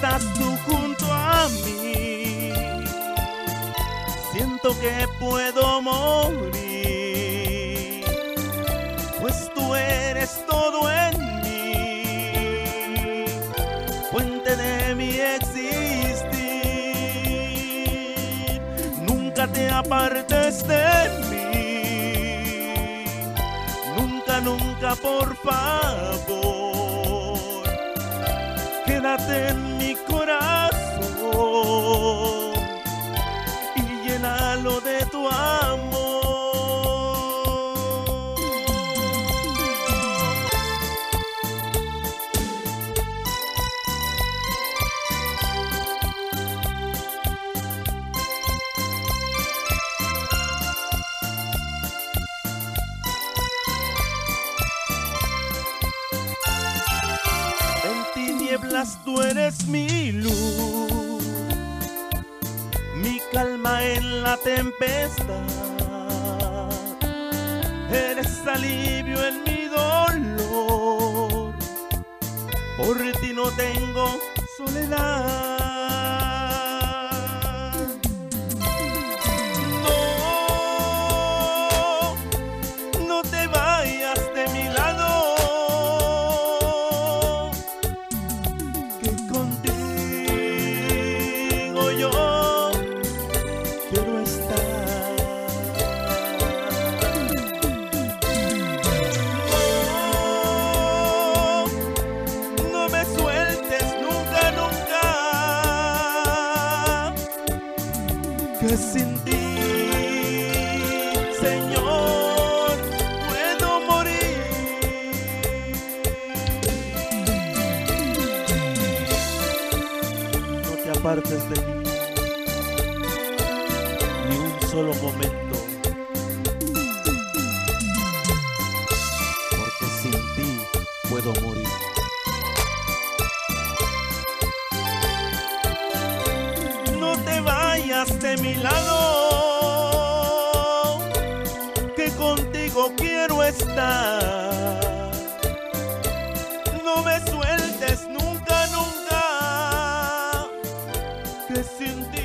estás tú junto a mí, siento que puedo morir, pues tú eres todo en mí, fuente de mi existir. Nunca te apartes de mí, nunca, nunca, por favor, quédate en mi corazón y llénalo de tu amor. Tú eres mi luz, mi calma en la tempestad, eres alivio en mi dolor, por ti no tengo soledad. No, no te vayas de mi lado, que sin ti, Señor, puedo morir. No te apartes de mí ni un solo momento, porque sin ti puedo morir. De mi lado, que contigo quiero estar. No me sueltes nunca, nunca, que sin ti